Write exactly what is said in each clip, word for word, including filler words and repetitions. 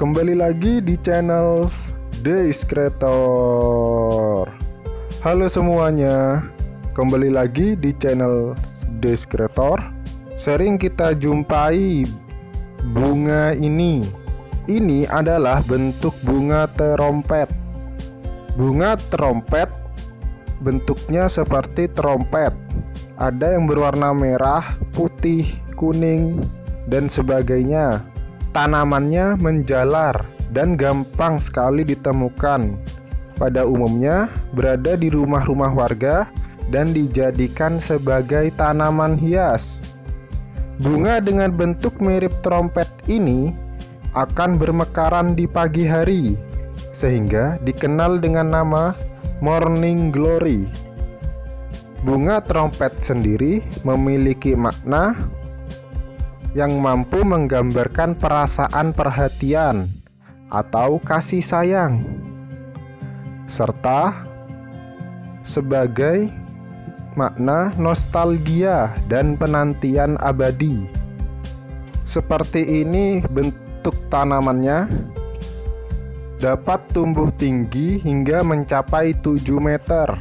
kembali lagi di channel Days Creator. Halo semuanya, kembali lagi di channel Days Creator. Sering kita jumpai bunga ini. Ini adalah bentuk bunga terompet. Bunga terompet bentuknya seperti terompet. Ada yang berwarna merah, putih, kuning, dan sebagainya. Tanamannya menjalar dan gampang sekali ditemukan. Pada umumnya berada di rumah-rumah warga dan dijadikan sebagai tanaman hias. Bunga dengan bentuk mirip trompet ini akan bermekaran di pagi hari, sehingga dikenal dengan nama Morning Glory. Bunga trompet sendiri memiliki makna yang mampu menggambarkan perasaan perhatian atau kasih sayang, serta sebagai makna nostalgia dan penantian abadi. Seperti ini bentuk tanamannya, dapat tumbuh tinggi hingga mencapai tujuh meter.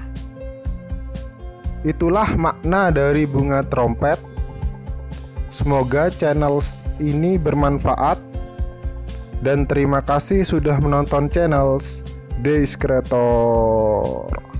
Itulah makna dari bunga trompet. Semoga channel ini bermanfaat, dan terima kasih sudah menonton channel Days Creator.